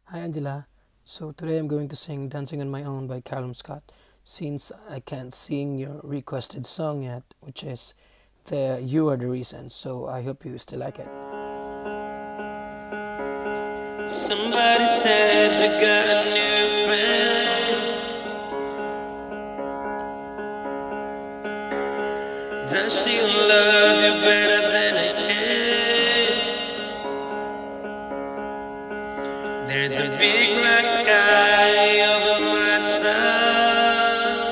Hi Angela. So today I'm going to sing Dancing on My Own by Callum Scott. Since I can't sing your requested song yet, which is the You Are the Reason, so I hope you still like it. Somebody said you got a new friend. Does she love you better than I can? There's a big black sky over my town.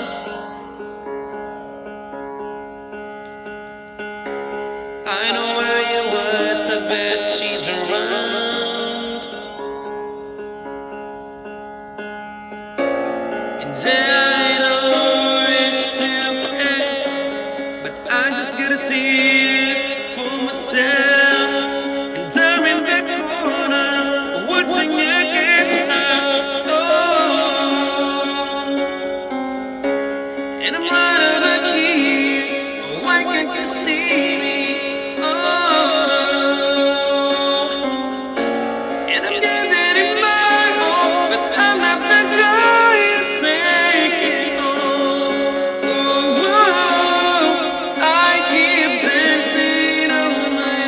I know where you were, I bet she's around. And I know it's too bad, but I just gotta see it for myself. And I'm in the corner, watching you kiss her. Oh, and I'm out of the key. Why can't you see me? Oh, and I'm giving it my all, but I'm not the guy you're taking home. Oh, I keep dancing on my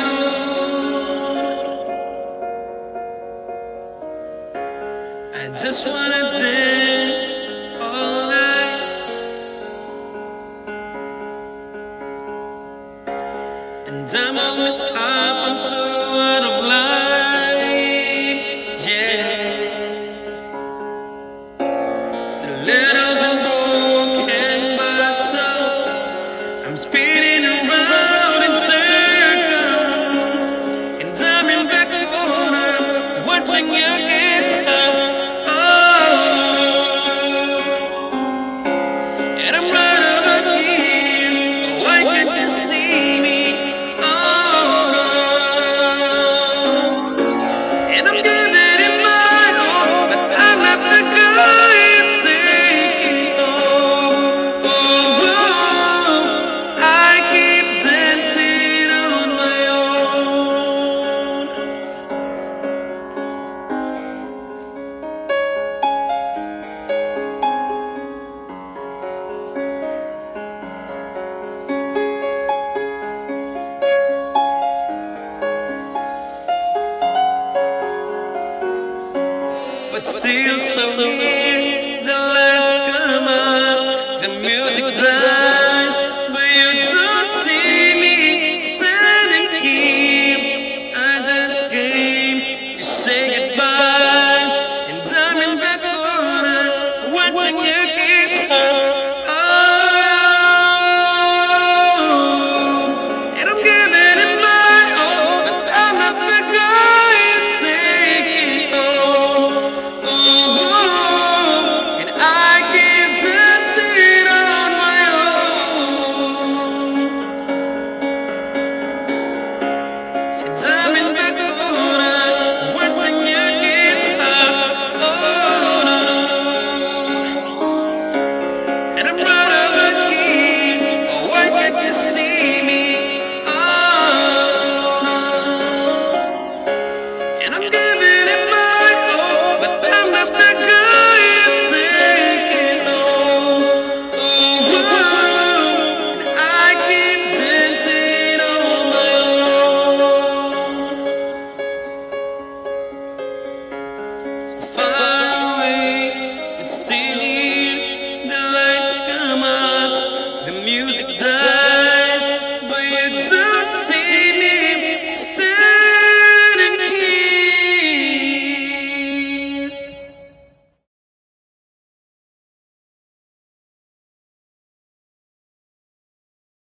own. I just wanna dance all night, and I'm almost up, I'm so out of line, yeah. Stilettos and broken bottles, I'm spinning around in circles, and I'm in the corner, watching you kiss her. Oh, and I'm right over here, why can't you see me? Oh, and I'm giving it my all, but I'm not the guy you're taking home. Oh, I keep dancing on my own. But still so near.